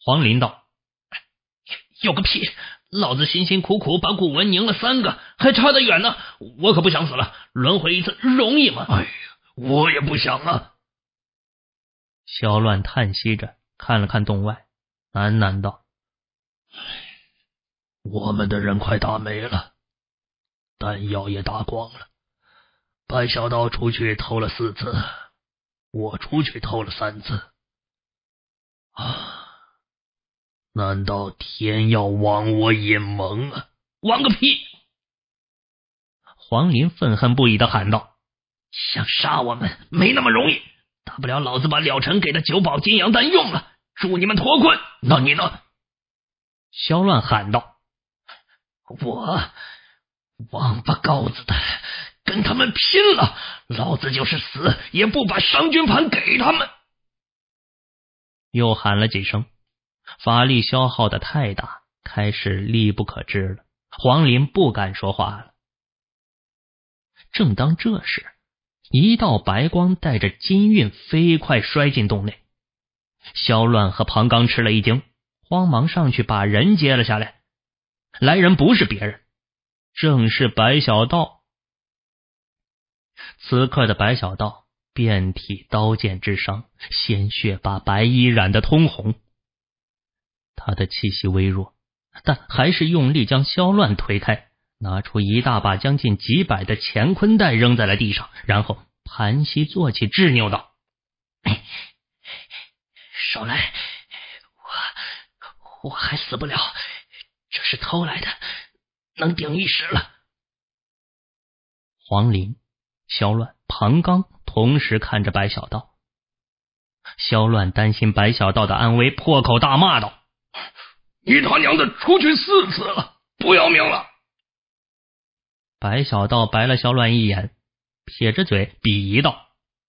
黄林道：有个屁！老子辛辛苦苦把古文拧了3个，还差得远呢，我可不想死了，轮回一次容易吗？ 哎呀，我也不想啊。 萧乱叹息着看了看洞外，喃喃道： 我们的人快打没了，弹药也打光了。白小道出去偷了4次，我出去偷了3次。难道天要亡我尹蒙啊？ 亡个屁！黄林愤恨不已地喊道：想杀我们没那么容易，大不了老子把了尘给的9宝金阳丹用了，助你们脱困。 那你呢？ 萧乱喊道： 我王八羔子的，跟他们拼了！老子就是死也不把商君盘给他们。 又喊了几声，法力消耗的太大，开始力不可支了。黄林不敢说话了。正当这时，一道白光带着金韵飞快摔进洞内。萧乱和庞刚吃了一惊，慌忙上去把人接了下来。来人不是别人，正是白小道。此刻的白小道遍体刀剑之伤，鲜血把白衣染得通红。他的气息微弱，但还是用力将萧乱推开，拿出一大把将近几百的乾坤袋扔在了地上，然后盘膝坐起，执拗道：少来，我还死不了，这是偷来的，能顶一时了。黄林、萧乱、庞刚同时看着白小道。萧乱担心白小道的安危，破口大骂道： 你他娘的出去4次了，不要命了！ 白小道白了萧乱一眼，撇着嘴鄙夷道：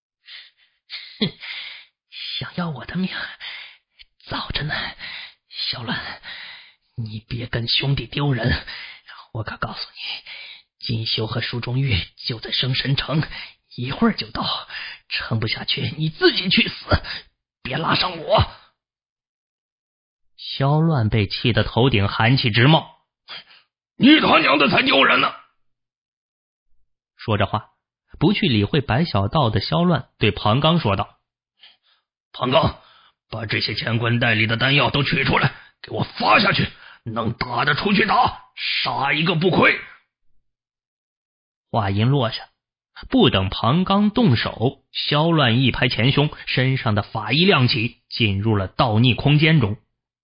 想要我的命早着呢，萧乱，你别跟兄弟丢人。我可告诉你，金修和舒中玉就在生神城，一会儿就到，撑不下去你自己去死，别拉上我。萧乱被气得头顶寒气直冒： 你他娘的才丢人呢！ 说着话，不去理会白小道的萧乱对庞刚说道： 庞刚，把这些乾坤袋里的丹药都取出来，给我发下去，能打得出去打，杀一个不亏。 话音落下，不等庞刚动手，萧乱一拍前胸，身上的法衣亮起，进入了道逆空间中。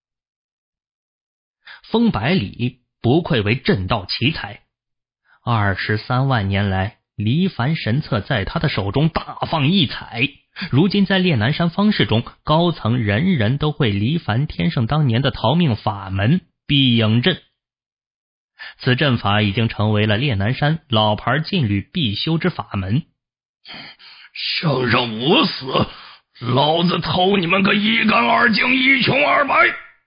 风百里不愧为震道奇才，23万年来，离凡神策在他的手中大放异彩。如今在烈南山方士中，高层人人都会离凡天圣当年的逃命法门避影阵。此阵法已经成为了烈南山老牌禁律必修之法门。 想让我死，老子偷你们个一干二净，一穷二白！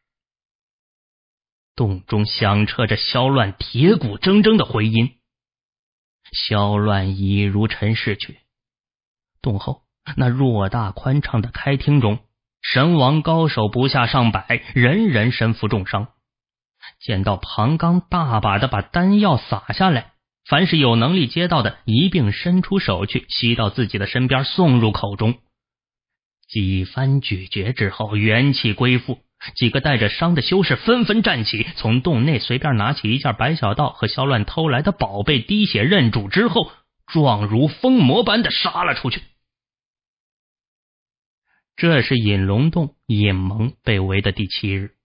洞中响彻着萧乱铁骨铮铮的回音。萧乱已如尘逝去。洞后那偌大宽敞的开厅中，神王高手不下上百，人人身负重伤。见到庞刚大把的把丹药撒下来，凡是有能力接到的一并伸出手去吸到自己的身边，送入口中。几番咀嚼之后，元气归复，几个带着伤的修士纷纷站起，从洞内随便拿起一件白小道和萧乱偷来的宝贝滴血认主之后，状如疯魔般的杀了出去。这是隐龙洞尹蒙被围的第7日。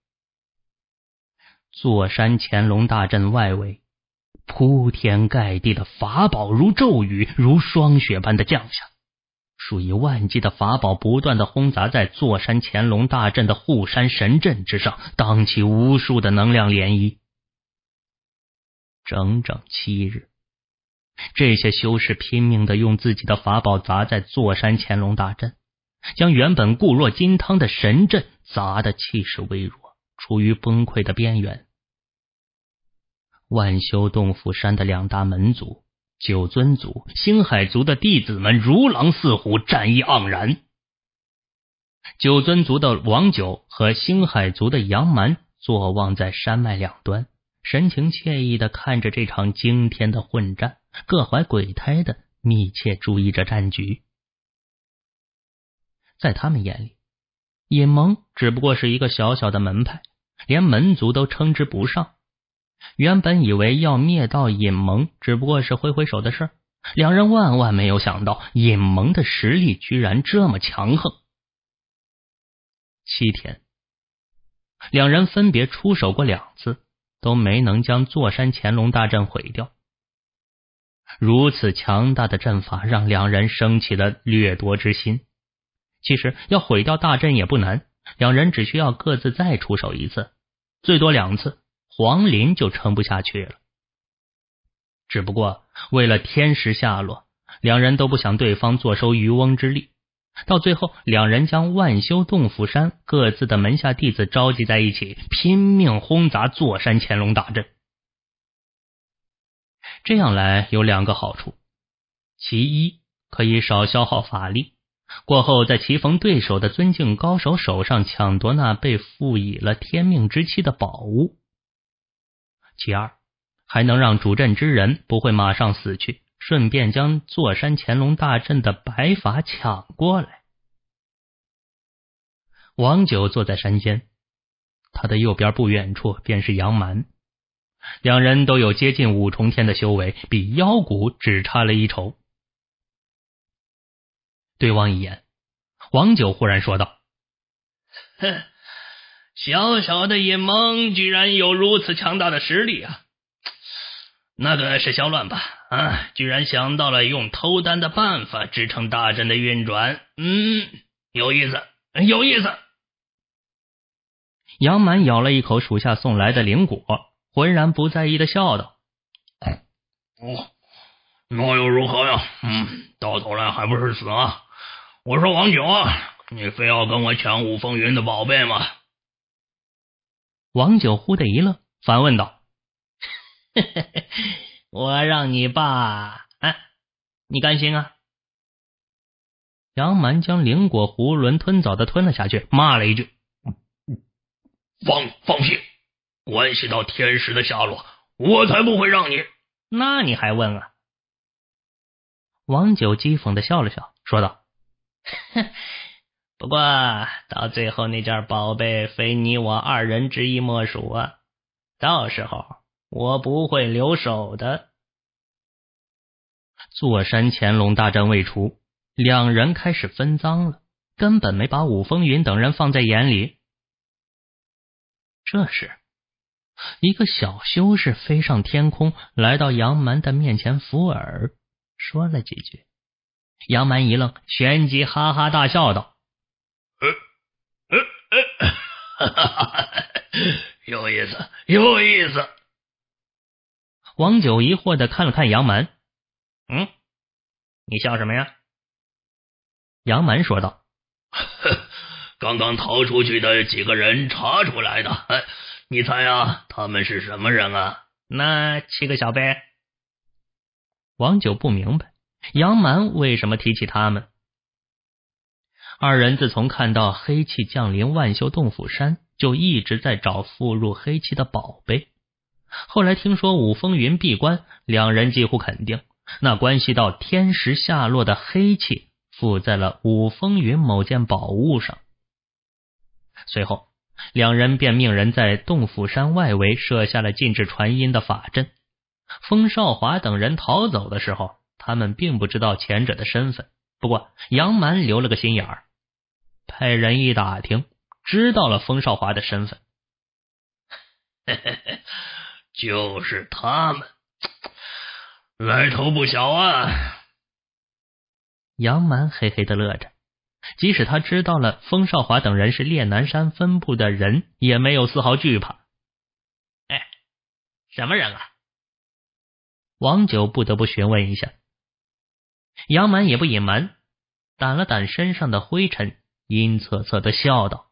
座山乾隆大阵外围，铺天盖地的法宝如骤雨，如霜雪般的降下。数以万计的法宝不断的轰砸在座山乾隆大阵的护山神阵之上，荡起无数的能量涟漪。整整7日，这些修士拼命地用自己的法宝砸在座山乾隆大阵，将原本固若金汤的神阵砸得气势微弱，处于崩溃的边缘。万修洞府山的2大门族九尊族、星海族的弟子们如狼似虎，战意盎然。 九尊族的王九和星海族的杨蛮坐望在山脉两端，神情惬意地看着这场惊天的混战，各怀鬼胎地密切注意着战局。在他们眼里，尹蒙只不过是一个小小的门派，连门族都称之不上。原本以为要灭到尹蒙只不过是挥挥手的事，两人万万没有想到尹蒙的实力居然这么强横。7天，两人分别出手过2次，都没能将座山乾隆大阵毁掉。如此强大的阵法让两人生起了掠夺之心。其实要毁掉大阵也不难，两人只需要各自再出手1次，最多2次，黄林就撑不下去了。只不过为了天时下落，两人都不想对方坐收渔翁之利。到最后，两人将万修洞府山各自的门下弟子召集在一起，拼命轰砸座山乾隆大阵。这样来有2个好处，其一，可以少消耗法力，过后在棋逢对手的尊敬高手手上抢夺那被赋予了天命之气的宝物；其二，还能让主阵之人不会马上死去，顺便将座山乾隆大阵的白法抢过来。王九坐在山间，他的右边不远处便是杨蛮，两人都有接近5重天的修为，比妖骨只差了1筹。对望一眼，王九忽然说道： 哼，小小的尹蒙居然有如此强大的实力啊！那个是小乱吧？居然想到了用偷丹的办法支撑大阵的运转，有意思，有意思。 杨蛮咬了一口属下送来的灵果，浑然不在意的笑道： 那又如何呀？到头来还不是死啊！我说王九啊，你非要跟我抢五风云的宝贝吗？ 王九忽的一乐，反问道：我让你爸，你甘心啊？杨蛮将灵果囫囵吞枣的吞了下去，骂了一句： 放屁！关系到天师的下落，我才不会让你。 那你还问啊？王九讥讽的笑了笑，说道：不过到最后那件宝贝非你我2人之一莫属啊，到时候我不会留手的。座山乾隆大战未除，两人开始分赃了，根本没把武风云等人放在眼里。这时，一个小修士飞上天空，来到杨蛮的面前扶耳，说了几句。杨蛮一愣，旋即哈哈大笑道： 有意思，有意思。 王九疑惑地看了看杨蛮，你笑什么呀？杨蛮说道： 刚刚逃出去的几个人查出来的，你猜啊，他们是什么人啊？ 那7个小辈。王九不明白杨蛮为什么提起他们。2人自从看到黑气降临万修洞府山，就一直在找附入黑气的宝贝。后来听说五风云闭关，两人几乎肯定那关系到天时下落的黑气附在了五风云某件宝物上。随后两人便命人在洞府山外围设下了禁止传音的法阵。风少华等人逃走的时候，他们并不知道前者的身份，不过杨蛮留了个心眼儿，派人一打听，知道了风少华的身份。 就是他们，来头不小啊！ 杨蛮嘿嘿的乐着，即使他知道了风少华等人是烈南山分部的人，也没有丝毫惧怕。什么人啊？王九不得不询问一下。杨蛮也不隐瞒，掸了掸身上的灰尘，阴恻恻的笑道：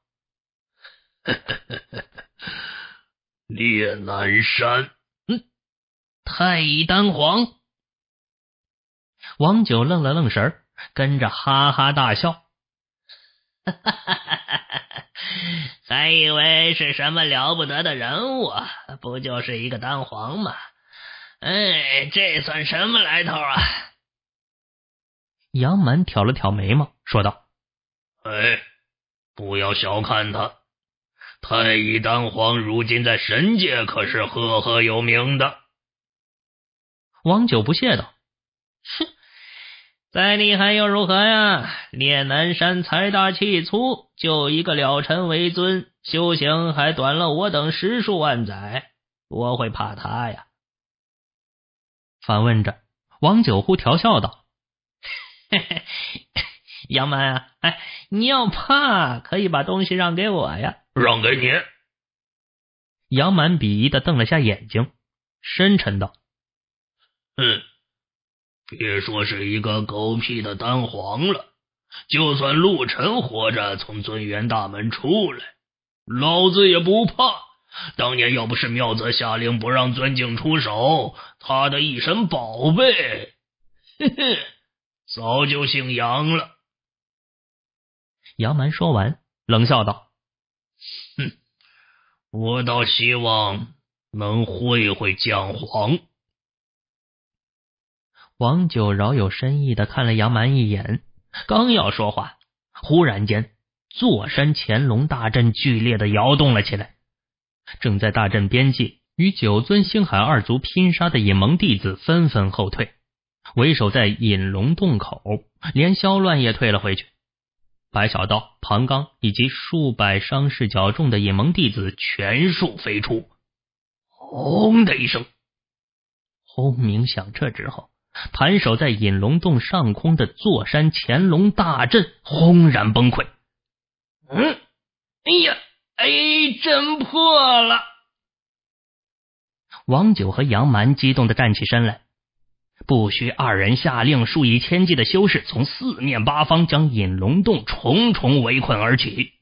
烈南山， 太乙丹皇。王九愣了愣神，跟着哈哈大笑。 还以为是什么了不得的人物，不就是一个单簧吗？这算什么来头啊？ 杨蛮挑了挑眉毛，说道： 不要小看他，太乙丹皇如今在神界可是赫赫有名的。 王九不屑道： 哼，再厉害又如何呀？烈南山财大气粗，就一个了尘为尊，修行还短了我等10数万载，我会怕他呀？ 反问着，王九忽调笑道： 杨蛮啊，你要怕可以把东西让给我呀。让给你？ 杨蛮鄙夷地瞪了下眼睛，深沉道： 别说是一个狗屁的丹皇了，就算陆晨活着从尊元大门出来，老子也不怕。当年要不是妙泽下令不让尊敬出手，他的一身宝贝早就姓杨了。 杨蛮说完冷笑道： 我倒希望能会会降皇。 王九饶有深意地看了杨蛮一眼，刚要说话，忽然间座山乾隆大阵剧烈地摇动了起来。正在大阵边际与九尊星海二族拼杀的尹蒙弟子纷纷后退，为首在引龙洞口，连萧乱也退了回去。白小道、庞刚以及数百伤势较重的尹蒙弟子全数飞出。轰的一声，轰鸣响彻之后，盘守在引龙洞上空的座山乾隆大阵轰然崩溃。 阵破了！ 王九和杨蛮激动地站起身来，不需二人下令，数以千计的修士从四面八方将引龙洞重重围困而起。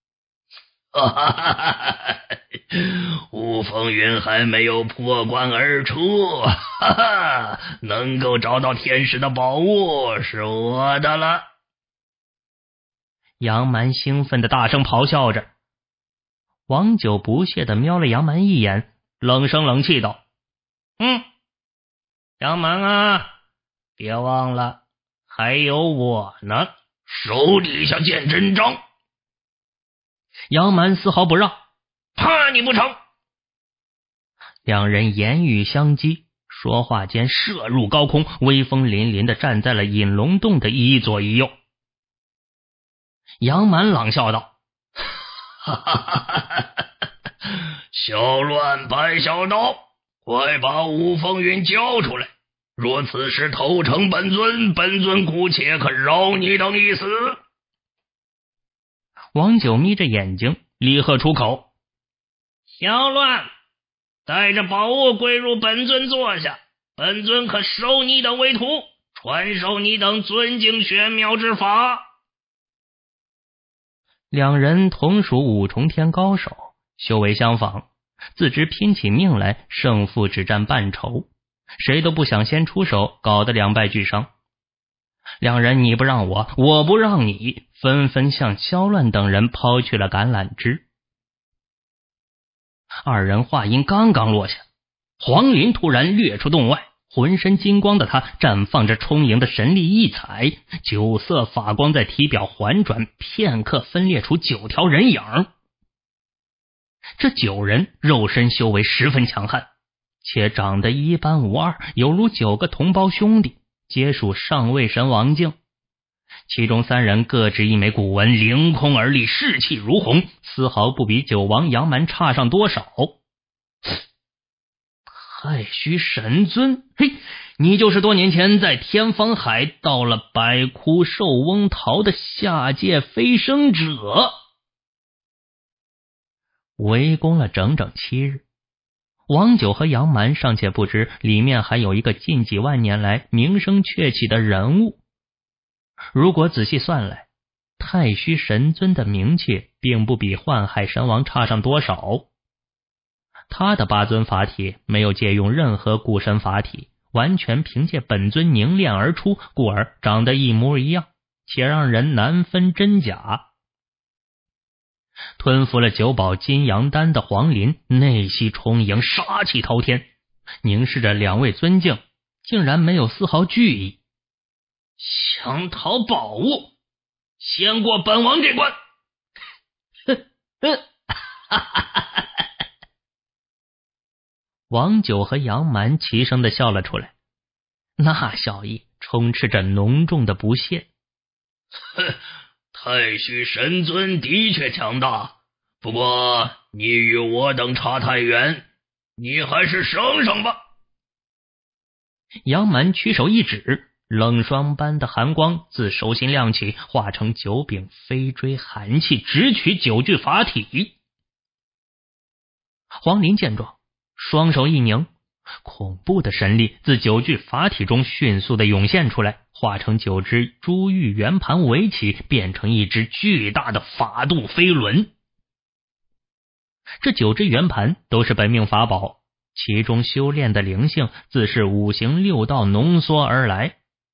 雾风云还没有破关而出，能够找到天使的宝物是我的了。 杨蛮兴奋地大声咆哮着。王九不屑地瞄了杨蛮一眼，冷声冷气道： 杨蛮啊，别忘了还有我呢，手底下见真章。 杨蛮丝毫不让： 怕你不成？ 两人言语相击，说话间射入高空，威风凛凛地站在了引龙洞的一左一右。杨蛮冷笑道： 小乱白小刀，快把雾风云交出来！若此时投诚本尊，本尊姑且可饶你等一死。 王九眯着眼睛厉喝出口： 小乱，带着宝物归入本尊座下，本尊可收你等为徒，传授你等尊敬玄妙之法。 两人同属五重天高手，修为相仿，自知拼起命来胜负只占半筹，谁都不想先出手，搞得两败俱伤。两人你不让我，我不让你，纷纷向萧乱等人抛去了橄榄枝。二人话音刚刚落下，黄林突然掠出洞外，浑身金光的他绽放着充盈的神力异彩，九色法光在体表环转，片刻分裂出9条人影。这9人肉身修为十分强悍，且长得一般无二，犹如9个同胞兄弟，皆属上位神王境。其中3人各执一枚古文，凌空而立，士气如虹，丝毫不比九王杨蛮差上多少。太虚神尊，嘿，你就是多年前在天方海到了百窟兽翁桃的下界飞升者。围攻了整整7日，王九和杨蛮尚且不知里面还有一个近几万年来名声鹊起的人物。如果仔细算来，太虚神尊的名气并不比幻海神王差上多少。他的8尊法体没有借用任何古神法体，完全凭借本尊凝练而出，故而长得一模一样，且让人难分真假。 吞服了九宝金阳丹的黄林内息充盈，杀气滔天，凝视着两位尊敬，竟然没有丝毫惧意。 想讨宝物，先过本王这关。 王九和杨蛮齐声的笑了出来，那笑意充斥着浓重的不屑。 太虚神尊的确强大，不过你与我等差太远，你还是省省吧。 杨蛮屈手一指，冷霜般的寒光自手心亮起，化成九柄飞锥寒气，直取九具法体。黄林见状，双手一拧，恐怖的神力自九具法体中迅速的涌现出来，化成9只珠玉圆盘围起，变成一只巨大的法度飞轮。这9只圆盘都是本命法宝，其中修炼的灵性自是5行6道浓缩而来。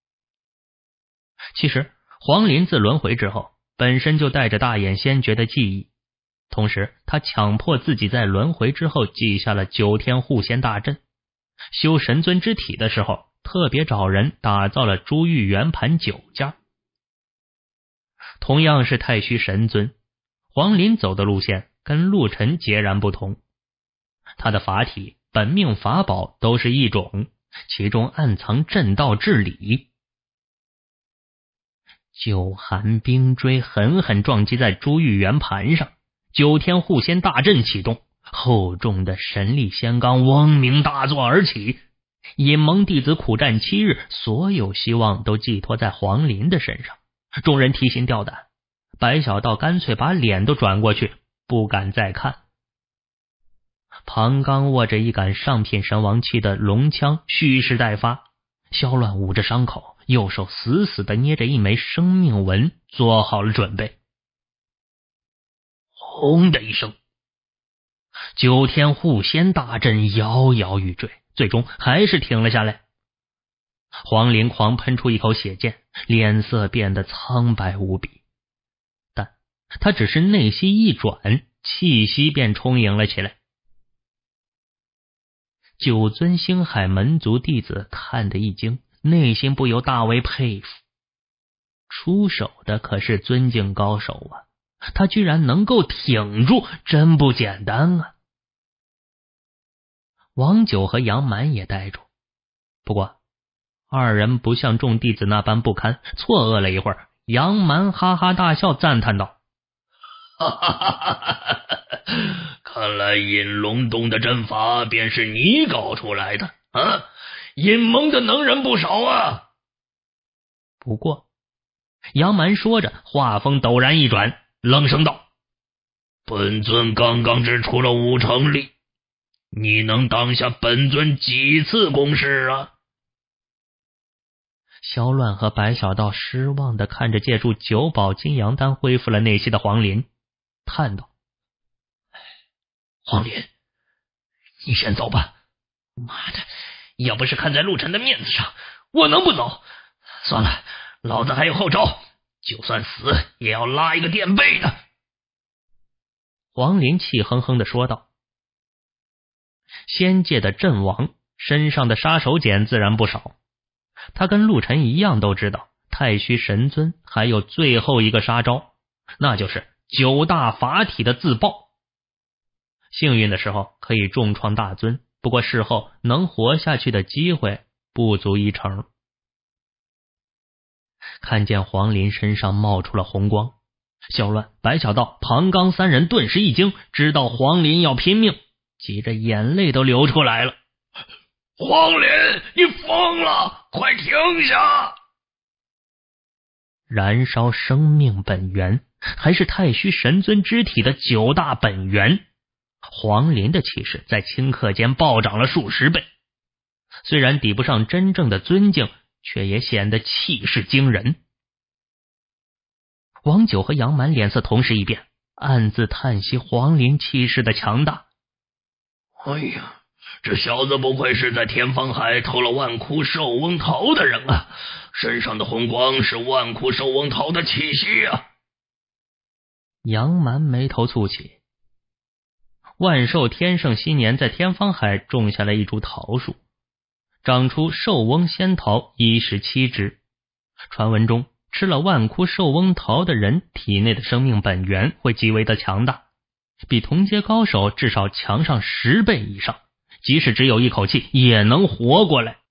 其实黄林自轮回之后，本身就带着大眼仙诀的记忆，同时他强迫自己在轮回之后记下了9天护仙大阵。修神尊之体的时候，特别找人打造了珠玉圆盘9件。同样是太虚神尊，黄林走的路线跟陆晨截然不同。他的法体、本命法宝都是一种，其中暗藏阵道之理。9寒冰锥狠狠撞击在珠玉圆盘上，9天护仙大阵启动，厚重的神力仙罡嗡鸣大作而起。尹蒙弟子苦战7日，所有希望都寄托在黄林的身上，众人提心吊胆，白小道干脆把脸都转过去，不敢再看。庞刚握着一杆上品神王期的龙枪，蓄势待发。萧乱捂着伤口，右手死死地捏着一枚生命纹，做好了准备。轰的一声，9天护仙大阵摇摇欲坠，最终还是停了下来。黄林狂喷出一口血剑，脸色变得苍白无比，但他只是内息一转，气息便充盈了起来。9尊星海门族弟子看得一惊，内心不由大为佩服。出手的可是尊境高手啊，他居然能够挺住，真不简单啊！王九和杨蛮也呆住，不过二人不像众弟子那般不堪，错愕了一会儿，杨蛮哈哈大笑，赞叹道： 哈哈哈哈，看来引龙洞的阵法便是你搞出来的啊！尹蒙的能人不少啊。 不过杨蛮说着，话锋陡然一转，冷声道： 本尊刚刚只出了5成力，你能挡下本尊几次攻势啊？ 萧乱和白小道失望地看着借助9宝金阳丹恢复了内息的黄林，叹道： 黄林，你先走吧。妈的，要不是看在陆晨的面子上，我能不走？算了，老子还有后招，就算死也要拉一个垫背的。 黄林气哼哼地说道。仙界的阵王身上的杀手锏自然不少，他跟陆晨一样都知道太虚神尊还有最后一个杀招，那就是9大法体的自爆。幸运的时候可以重创大尊，不过事后能活下去的机会不足1成。看见黄林身上冒出了红光，萧乱、白小道、庞刚3人顿时一惊，知道黄林要拼命，急着眼泪都流出来了。 黄林，你疯了，快停下！ 燃烧生命本源，还是太虚神尊之体的9大本源，黄林的气势在顷刻间暴涨了数十倍，虽然抵不上真正的尊境，却也显得气势惊人。王九和杨蛮脸色同时一变，暗自叹息黄林气势的强大。 哎呀，这小子不愧是在天方海偷了万窟寿翁桃的人啊，身上的红光是万窟寿翁桃的气息啊！ 杨蛮眉头蹙起。万寿天圣昔年在天方海种下了一株桃树，长出寿翁仙桃17枝。传闻中，吃了万枯寿翁桃的人体内的生命本源会极为的强大，比同阶高手至少强上10倍以上，即使只有一口气也能活过来。